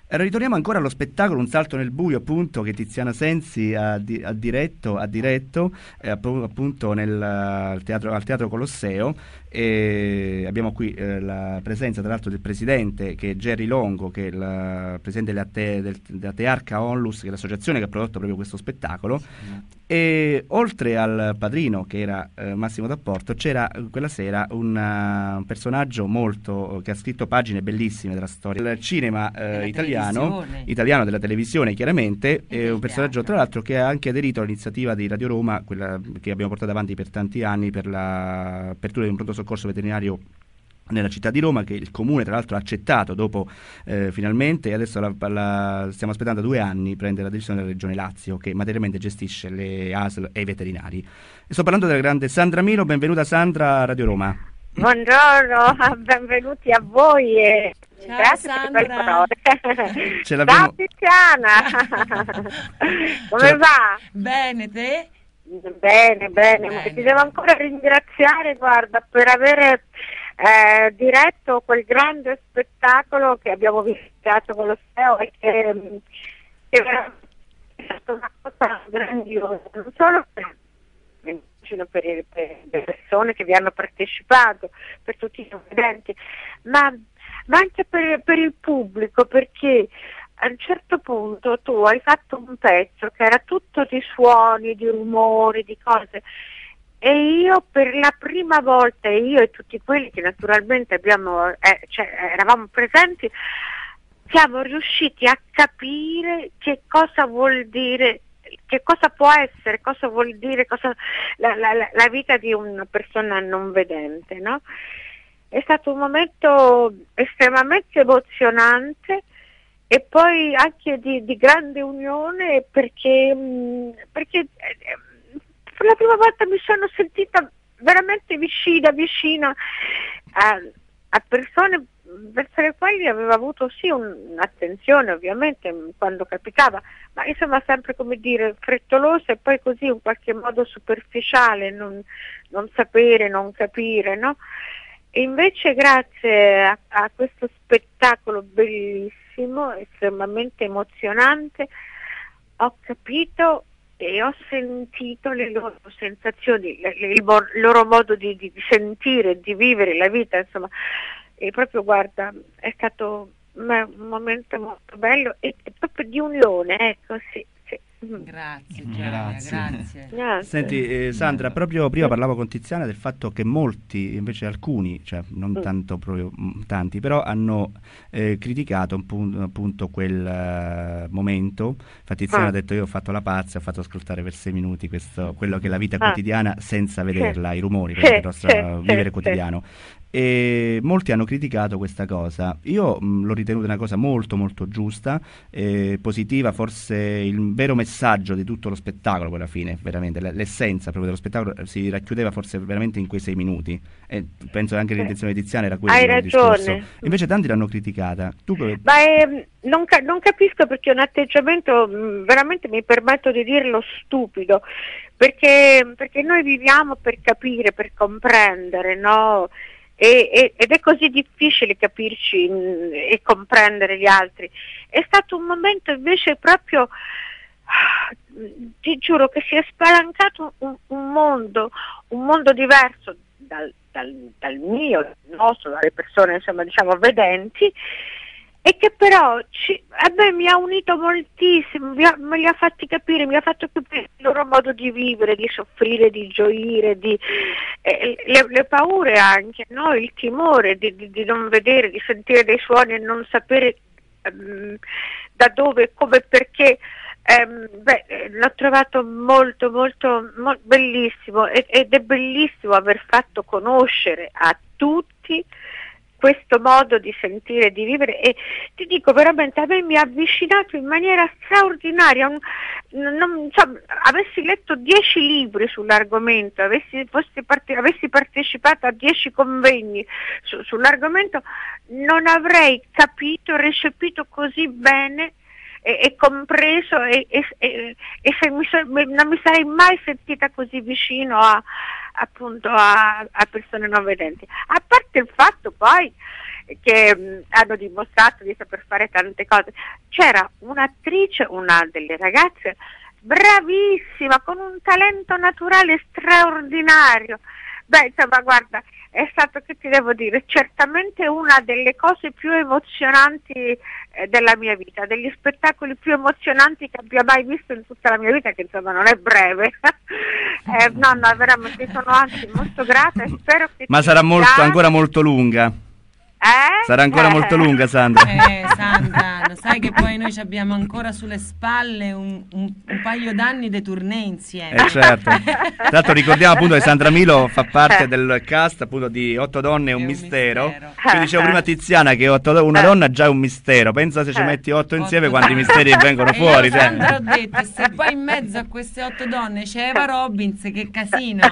Ritorniamo ancora allo spettacolo Un salto nel buio, appunto, che Tiziana Sensi ha diretto appunto al Teatro Colosseo. E abbiamo qui la presenza tra l'altro del presidente, che è Gerry Longo, che è il presidente della Tearca Onlus, che è l'associazione che ha prodotto proprio questo spettacolo. E oltre al padrino, che era Massimo D'Apporto, c'era quella sera un personaggio che ha scritto pagine bellissime della storia del cinema italiano, della televisione chiaramente, è un personaggio tra l'altro che ha anche aderito all'iniziativa di Radio Roma, quella che abbiamo portato avanti per tanti anni, per l'apertura di un pronto soccorso veterinario nella città di Roma, che il comune tra l'altro ha accettato dopo finalmente, e adesso stiamo aspettando 2 anni prendere la decisione della Regione Lazio, che materialmente gestisce le ASL e i veterinari. E sto parlando della grande Sandra Milo. Benvenuta Sandra a Radio Roma. Buongiorno, benvenuti a voi e ciao, grazie Sandra. per le parole. Ce l'abbiamo... Ciao Tiziana, come va? Bene, te? Bene, ma ti devo ancora ringraziare, guarda, per avere diretto quel grande spettacolo che abbiamo visitato con lo SEO e che è veramente stata una cosa grandiosa, non solo per le persone che vi hanno partecipato, per tutti i studenti, ma anche per il pubblico, perché a un certo punto tu hai fatto un pezzo che era tutto di suoni, di rumori, di cose, e io per la prima volta, io e tutti quelli che naturalmente eravamo presenti, siamo riusciti a capire che cosa vuol dire, che cosa può essere, cosa vuol dire la vita di una persona non vedente, no? È stato un momento estremamente emozionante e poi anche di grande unione, perché per la prima volta mi sono sentita veramente vicina a persone verso le quali avevo avuto sì un'attenzione ovviamente quando capitava, ma insomma sempre, come dire, frettolosa e poi così in qualche modo superficiale, non sapere, non capire, no? E invece grazie a questo spettacolo bellissimo, estremamente emozionante, ho capito e ho sentito le loro sensazioni, il loro modo di sentire, di vivere la vita, insomma. E proprio, guarda, è stato un momento molto bello e proprio di unione, ecco, sì. Grazie Giulia, grazie. Senti Sandra, proprio prima parlavo con Tiziana del fatto che molti, invece alcuni, cioè non tanto proprio tanti, però hanno criticato appunto quel momento. Infatti Tiziana ha detto: io ho fatto la pazza, ho fatto ascoltare per 6 minuti quello che è la vita quotidiana senza vederla, i rumori, per il nostro vivere quotidiano. E molti hanno criticato questa cosa. Io l'ho ritenuta una cosa molto molto giusta, positiva, forse il vero messaggio di tutto lo spettacolo, poi alla fine, veramente, l'essenza proprio dello spettacolo si racchiudeva forse veramente in quei 6 minuti, e penso che anche l'intenzione di Tiziana era quella. Hai del ragione. discorso. Invece tanti l'hanno criticata. Non capisco, perché è un atteggiamento veramente, mi permetto di dirlo, stupido, perché noi viviamo per capire, per comprendere, no? Ed è così difficile capirci e comprendere gli altri. È stato un momento invece proprio, ti giuro, che si è spalancato un mondo diverso dal mio, dal nostro, dalle persone, insomma, diciamo, vedenti, e che però a me mi ha unito moltissimo, me li ha fatti capire, mi ha fatto capire il loro modo di vivere, di soffrire, di gioire, le paure anche, no? Il timore di non vedere, di sentire dei suoni e non sapere da dove, come, perché. L'ho trovato molto bellissimo, ed è bellissimo aver fatto conoscere a tutti questo modo di sentire, di vivere, e ti dico veramente, a me mi ha avvicinato in maniera straordinaria. Avessi letto 10 libri sull'argomento, avessi partecipato a 10 convegni sull'argomento, non avrei capito, recepito così bene e compreso non mi sarei mai sentita così vicino a persone non vedenti, a parte il fatto poi che hanno dimostrato di saper fare tante cose. C'era un'attrice, una delle ragazze, bravissima, con un talento naturale straordinario. Beh, insomma, guarda, è stato, che ti devo dire, certamente una delle cose più emozionanti della mia vita, degli spettacoli più emozionanti che abbia mai visto in tutta la mia vita, che insomma non è breve. No, veramente sono anzi molto grata e spero che... Ma sarà ancora molto lunga. Sarà ancora molto lunga, Sandra. Sandra, lo sai che poi noi abbiamo ancora sulle spalle un paio d'anni di tournée insieme. Certo. Tra l'altro ricordiamo appunto che Sandra Milo fa parte del cast appunto di 8 donne e un mistero. Quindi dicevo prima Tiziana che una donna già è un mistero. Pensa se ci metti 8 insieme quanti misteri vengono fuori. Sandra, ho detto, se poi in mezzo a queste 8 donne c'è Eva Robbins, che casino.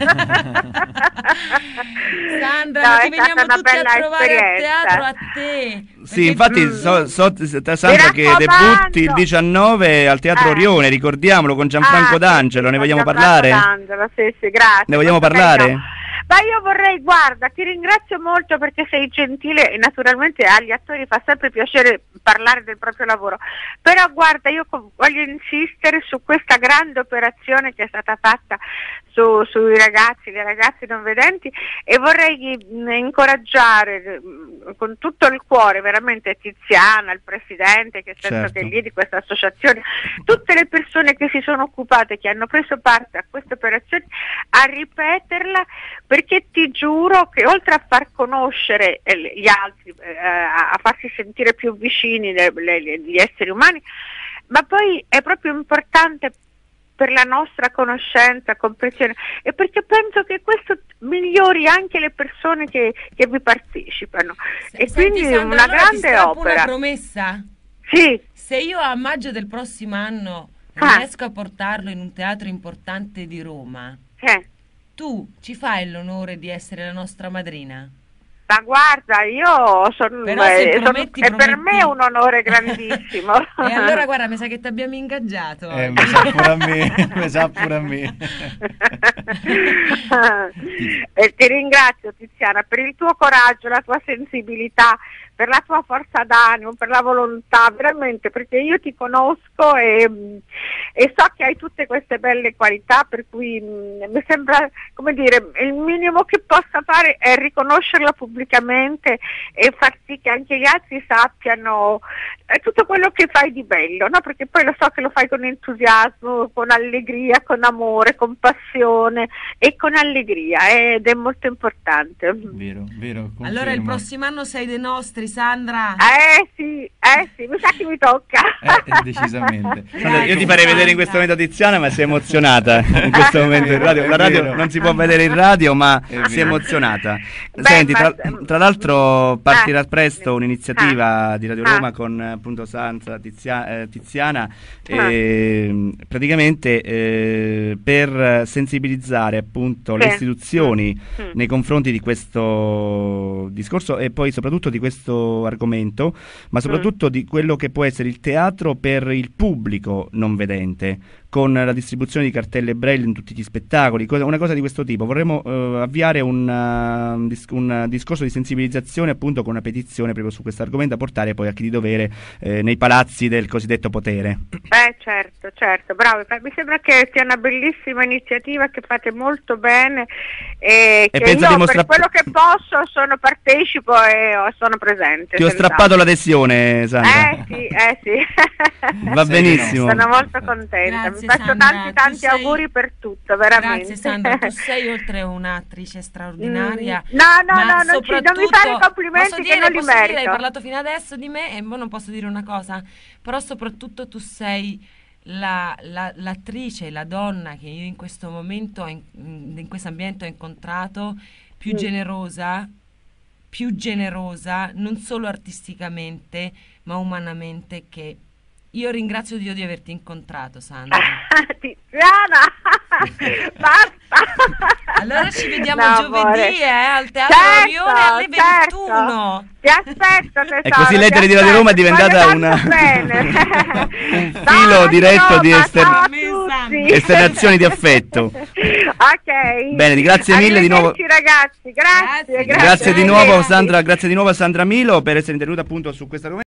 Sandra, ti veniamo tutti a trovare a teatro a te. Sì, infatti Sandra che debutti il 19 al Teatro Orione, ricordiamolo, con Gianfranco D'Angelo, ne vogliamo parlare? Sì, grazie. Ne vogliamo parlare? Ma io vorrei, guarda, ti ringrazio molto perché sei gentile e naturalmente agli attori fa sempre piacere parlare del proprio lavoro, però guarda, io voglio insistere su questa grande operazione che è stata fatta sui ragazzi, le ragazze non vedenti, e vorrei incoraggiare con tutto il cuore veramente Tiziana, il presidente che è lì di questa associazione, tutte le persone che si sono occupate, che hanno preso parte a questa operazione, a ripeterla, perché ti giuro che oltre a far conoscere gli altri, a farsi sentire più vicini gli esseri umani, ma poi è proprio importante per la nostra conoscenza, comprensione, e perché penso che questo migliori anche le persone che vi partecipano. E quindi Sandra, una grande opera. Una promessa? Sì. Se io a maggio del prossimo anno riesco a portarlo in un teatro importante di Roma, tu ci fai l'onore di essere la nostra madrina? Ma guarda, io sono è per me un onore grandissimo. E allora guarda, mi sa che ti abbiamo ingaggiato. Mi sa pure a me, mi sa pure a me. E ti ringrazio Tiziana per il tuo coraggio, la tua sensibilità, per la tua forza d'animo, per la volontà, veramente, perché io ti conosco e so che hai tutte queste belle qualità, per cui mi sembra, come dire, il minimo che possa fare è riconoscerla pubblicamente e far sì che anche gli altri sappiano tutto quello che fai di bello, no? Perché poi lo so che lo fai con entusiasmo, con allegria, con amore, con passione e con allegria, ed è molto importante. Vero, confermo. Allora il prossimo anno sei dei nostri, Sandra. Sì, mi sa che mi tocca. Decisamente. Sandra, io ti farei vedere in questo momento Tiziana, ma si è emozionata in questo momento in radio. La radio non si può vedere in radio, ma si è emozionata. Senti, tra l'altro partirà presto un'iniziativa di Radio Roma con appunto Sandra, Tiziana, praticamente per sensibilizzare appunto le istituzioni nei confronti di questo discorso e poi soprattutto di questo argomento, ma soprattutto di quello che può essere il teatro per il pubblico non vedente, con la distribuzione di cartelle braille in tutti gli spettacoli, una cosa di questo tipo. Vorremmo avviare un discorso di sensibilizzazione appunto con una petizione proprio su questo argomento da portare poi a chi di dovere nei palazzi del cosiddetto potere. Certo, bravo, mi sembra che sia una bellissima iniziativa, che fate molto bene e che io per quello che posso partecipo e sono presente. Ti ho strappato l'adesione, Sandra. Sì. Va benissimo. Sono molto contenta. Grazie, vi faccio Sandra, tanti auguri per tutto, veramente. Grazie Sandra, tu sei oltre un'attrice straordinaria. No, non mi fare complimenti che non li merito. Hai parlato fino adesso di me e non posso dire una cosa, però soprattutto tu sei l'attrice, la donna che io in questo momento, in questo ambiente ho incontrato, più generosa, non solo artisticamente, ma umanamente, che io ringrazio Dio di averti incontrato, Sandra. Tiziana, basta. Allora ci vediamo giovedì al Teatro Orione alle 21. Ti aspetto, tesoro. E così Lettere di Radio Roma è diventata un filo diretto di esternazioni di affetto. Ok. Bene, grazie mille di nuovo. Ragazzi, grazie Grazie di nuovo Sandra Milo per essere intervenuta appunto su questa argomento.